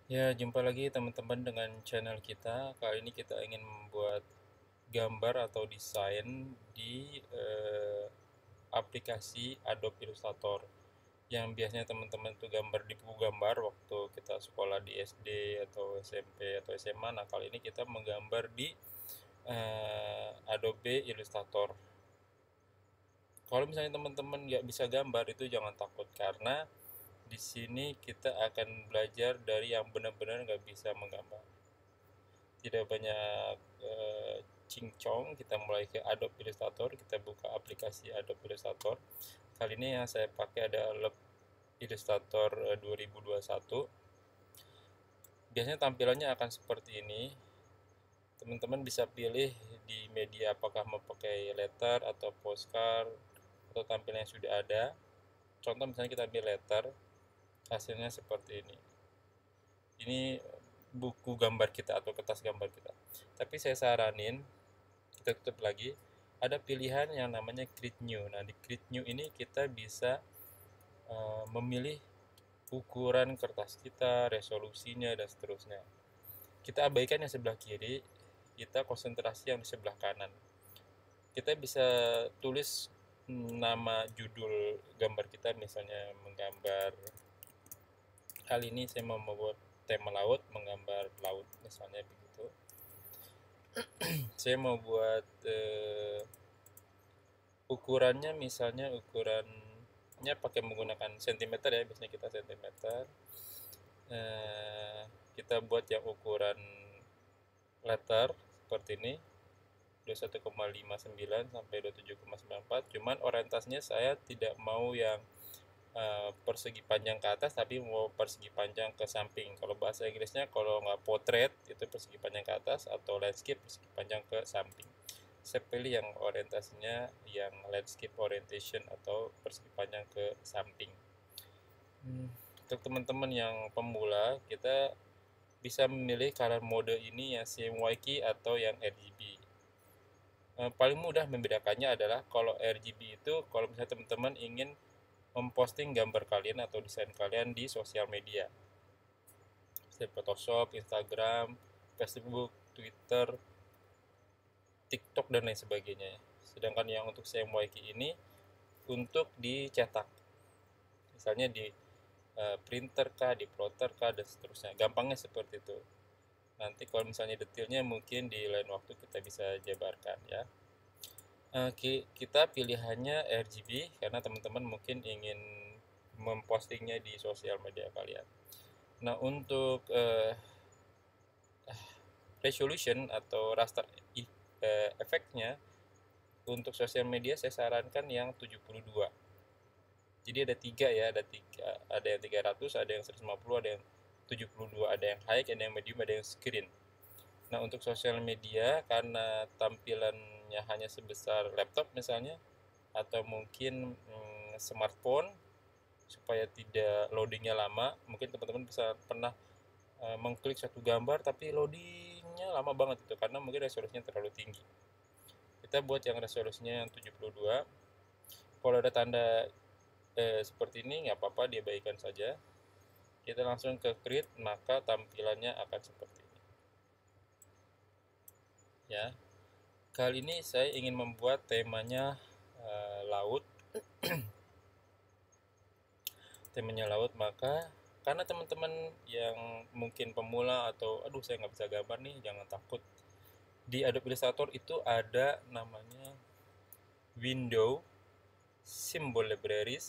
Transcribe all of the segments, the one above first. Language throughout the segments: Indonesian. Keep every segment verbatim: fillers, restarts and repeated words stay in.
Ya, jumpa lagi teman-teman dengan channel kita. Kali ini kita ingin membuat gambar atau desain di eh, aplikasi Adobe Illustrator. Yang biasanya teman-teman tuh gambar di buku gambar waktu kita sekolah di S D atau S M P atau S M A. Nah, kali ini kita menggambar di eh, Adobe Illustrator. Kalau misalnya teman-teman nggak bisa gambar itu jangan takut, karena di sini kita akan belajar dari yang benar-benar nggak bisa menggambar. Tidak banyak eh, cincong, kita mulai ke Adobe Illustrator. Kita buka aplikasi Adobe Illustrator. Kali ini yang saya pakai adalah Illustrator eh, dua ribu dua puluh satu. Biasanya tampilannya akan seperti ini. Teman-teman bisa pilih di media apakah mau pakai letter atau postcard atau tampilan yang sudah ada. Contoh misalnya kita ambil letter, hasilnya seperti ini. Ini buku gambar kita atau kertas gambar kita. Tapi saya saranin kita tutup lagi, ada pilihan yang namanya create new. Nah, di create new ini kita bisa uh, memilih ukuran kertas kita, resolusinya, dan seterusnya. Kita abaikan yang sebelah kiri, kita konsentrasi yang di sebelah kanan. Kita bisa tulis nama judul gambar kita, misalnya menggambar, kali ini saya mau membuat tema laut, menggambar laut misalnya begitu. Saya mau buat eh, ukurannya, misalnya ukurannya pakai menggunakan sentimeter ya, biasanya kita sentimeter. Eh, kita buat yang ukuran letter seperti ini, dua puluh satu koma lima sembilan sampai dua puluh tujuh koma sembilan empat. Cuman orientasinya saya tidak mau yang uh, persegi panjang ke atas, tapi mau persegi panjang ke samping. Kalau bahasa Inggrisnya, kalau nggak portrait itu persegi panjang ke atas, atau landscape persegi panjang ke samping. Saya pilih yang orientasinya yang landscape orientation atau persegi panjang ke samping. Hmm. Untuk teman-teman yang pemula, kita bisa memilih color mode ini yang C M Y K atau yang R G B. Eh, paling mudah membedakannya adalah kalau R G B itu kalau misalnya teman-teman ingin memposting gambar kalian atau desain kalian di sosial media, seperti Photoshop, Instagram, Facebook, Twitter, TikTok, dan lain sebagainya. Sedangkan yang untuk C M Y K ini untuk dicetak, misalnya di uh, printer kah, di plotter kah, dan seterusnya. Gampangnya seperti itu. Nanti kalau misalnya detailnya mungkin di lain waktu kita bisa jabarkan ya. Uh, kita pilihannya R G B karena teman-teman mungkin ingin mempostingnya di sosial media kalian. Nah, untuk uh, resolution atau raster uh, efeknya untuk sosial media saya sarankan yang tujuh puluh dua. Jadi ada tiga ya, ada tiga, ada yang tiga ratus, ada yang seratus lima puluh, ada yang tujuh puluh dua, ada yang high, ada yang medium, ada yang screen. Nah, untuk sosial media karena tampilannya hanya sebesar laptop misalnya, atau mungkin hmm, smartphone, supaya tidak loadingnya lama, mungkin teman-teman bisa pernah uh, mengklik satu gambar tapi loadingnya lama banget itu karena mungkin resolusinya terlalu tinggi. Kita buat yang resolusinya yang tujuh puluh dua. Kalau ada tanda eh, seperti ini nggak apa-apa, diabaikan saja. Kita langsung ke create, maka tampilannya akan seperti ini ya. Kali ini saya ingin membuat temanya uh, laut. Temanya laut, maka karena teman-teman yang mungkin pemula atau aduh saya nggak bisa gambar nih, jangan takut. Di Adobe Illustrator itu ada namanya window symbol libraries.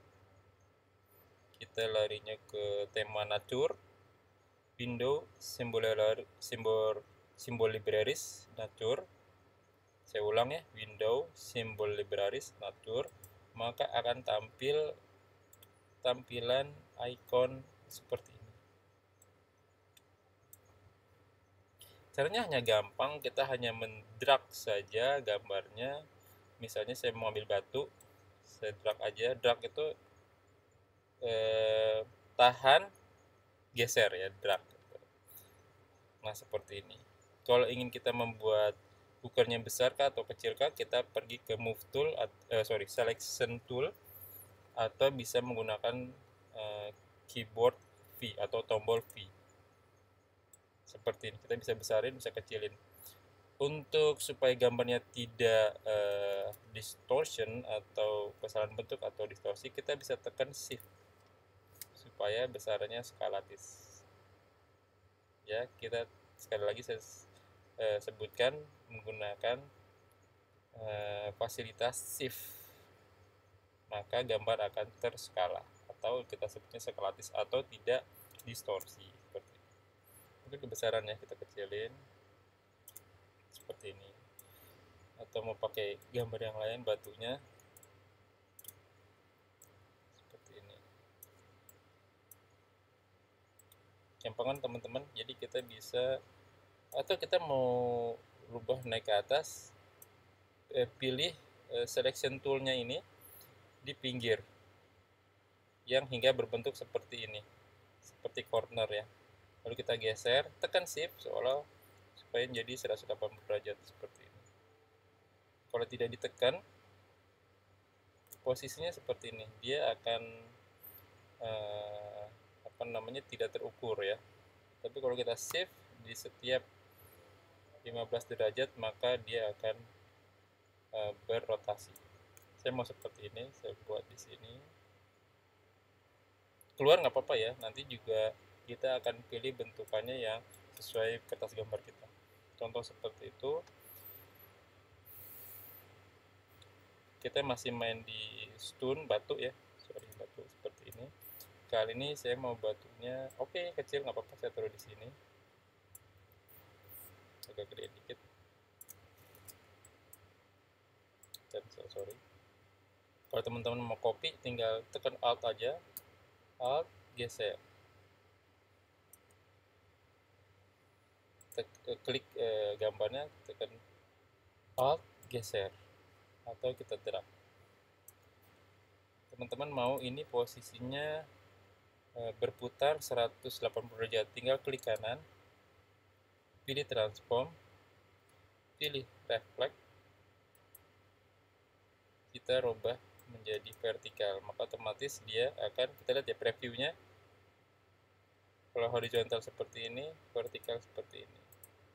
Kita larinya ke tema nature, window symbol simbol simbol libraries nature. Saya ulang ya, window symbol libraries nature, maka akan tampil tampilan icon seperti ini. Caranya hanya gampang, kita hanya mendrag saja gambarnya. Misalnya saya mau ambil batu, saya drag aja. Drag itu eh, tahan, geser ya, drag. Nah, seperti ini. Kalau ingin kita membuat ukurannya besar kah atau kecil kah, kita pergi ke move tool, eh, sorry, selection tool, atau bisa menggunakan eh, keyboard V atau tombol V. seperti ini. Kita bisa besarin, bisa kecilin. Untuk supaya gambarnya tidak uh, distortion atau kesalahan bentuk atau distorsi, kita bisa tekan shift supaya besarannya skalatis. Ya, kita sekali lagi saya uh, sebutkan menggunakan uh, fasilitas shift, maka gambar akan terskala atau kita sebutnya skalatis atau tidak distorsi. Seperti ini. Mungkin kebesarannya kita kecilin seperti ini, atau mau pakai gambar yang lain batunya seperti ini. Gampangan teman-teman, jadi kita bisa, atau kita mau rubah naik ke atas, eh, pilih eh, selection toolnya ini di pinggir yang hingga berbentuk seperti ini, seperti corner ya. Lalu kita geser, tekan shift seolah supaya menjadi seratus delapan puluh derajat seperti ini. Kalau tidak ditekan, posisinya seperti ini, dia akan eh, apa namanya tidak terukur ya. Tapi kalau kita shift di setiap lima belas derajat, maka dia akan uh, berrotasi. Saya mau seperti ini, saya buat di sini. Keluar nggak apa-apa ya, nanti juga kita akan pilih bentukannya yang sesuai kertas gambar kita. Contoh seperti itu. Kita masih main di stone batu ya, sorry batu seperti ini. Kali ini saya mau batunya, oke okay, kecil nggak apa-apa, saya taruh di sini. Agak gede dikit. Cancel, sorry. Kalau teman-teman mau copy, tinggal tekan Alt aja, Alt geser. Tek, klik eh, gambarnya, tekan Alt geser, atau kita drag. Teman-teman mau ini posisinya eh, berputar seratus delapan puluh derajat, tinggal klik kanan, pilih transform, pilih reflect, kita rubah menjadi vertikal, maka otomatis dia akan, kita lihat ya previewnya, kalau horizontal seperti ini, vertikal seperti ini.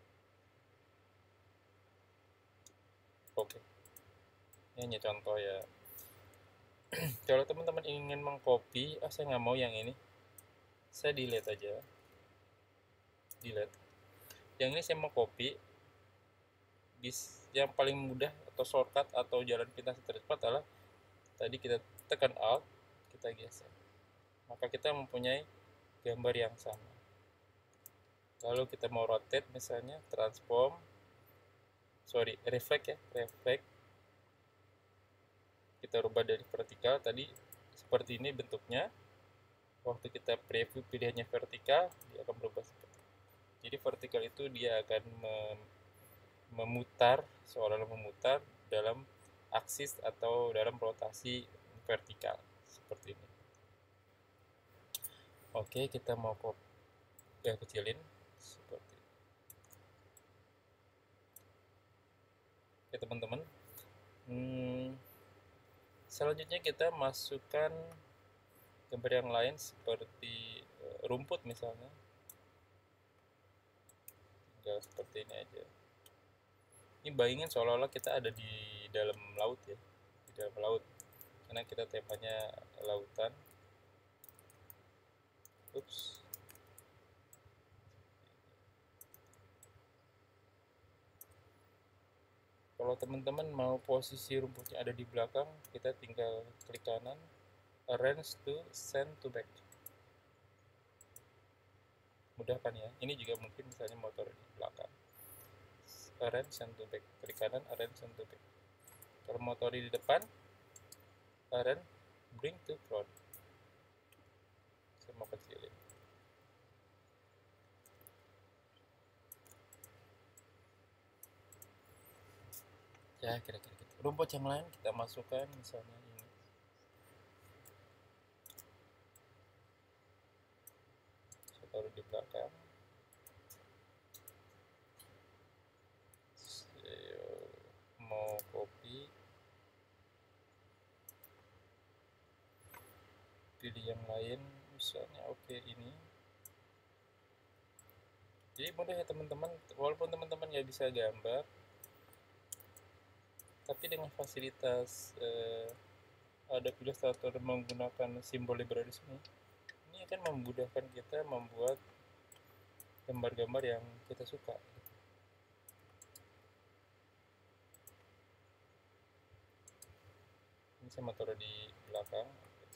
Oke, ini hanya contoh ya. Kalau teman-teman ingin mengcopy, ah saya nggak mau yang ini, saya delete aja, delete. Yang ini saya mau copy, bis yang paling mudah atau shortcut atau jalan pintas tercepat adalah tadi kita tekan Alt, kita geser, maka kita mempunyai gambar yang sama. Lalu kita mau rotate misalnya, transform, sorry reflect ya, reflect, kita rubah dari vertikal, tadi seperti ini bentuknya, waktu kita preview pilihannya vertikal, dia akan berubah seperti ini. Jadi vertikal itu dia akan mem memutar, seolah-olah memutar dalam aksis atau dalam rotasi vertikal seperti ini. Oke, kita mau copy, ya, kecilin seperti ini. Oke teman-teman, hmm, selanjutnya kita masukkan gambar yang lain seperti rumput misalnya, tinggal seperti ini aja. Ini bayangin seolah-olah kita ada di dalam laut ya, di dalam laut, karena kita temanya lautan. Ups. Kalau teman-teman mau posisi rumputnya ada di belakang, kita tinggal klik kanan, arrange to send to back. Mudah kan ya? Ini juga mungkin misalnya motor di belakang. Arrange send to back, klik kanan, arrange send to back. Kalau motor di depan, arrange bring to front. Saya mau kecilin. Ya kira-kira gitu. Rumput yang lain kita masukkan misalnya ini. Saya taruh di belakang. Mau copy, pilih yang lain misalnya, oke okay, ini Jadi mudah ya teman-teman, walaupun teman-teman nggak bisa gambar, tapi dengan fasilitas eh, Adobe Illustrator menggunakan simbol LibreOffice ini, ini akan memudahkan kita membuat gambar-gambar yang kita suka. Ini saya mau taruh di belakang.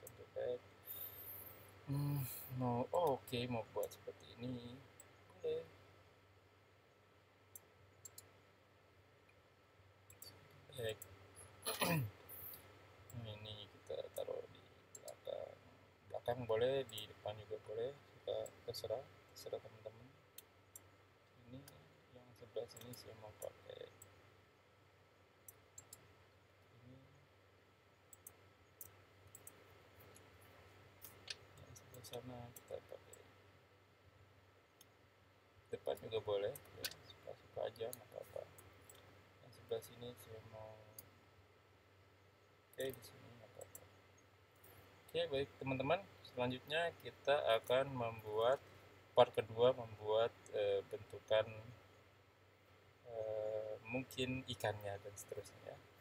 Hmm, mau oh, oke okay, mau buat seperti ini boleh. Baik. Ini kita taruh di belakang belakang boleh, di depan juga boleh, kita terserah terserah teman-teman. Ini yang sebelah sini saya mau pakai ini, yang sebelah sana kita pakai depan juga boleh ya, suka-suka aja nggak apa-apa. Yang sebelah sini saya mau oke di sini nggak apa-apa. Oke baik teman-teman, selanjutnya kita akan membuat part kedua, membuat e, bentukan e, mungkin ikannya dan seterusnya.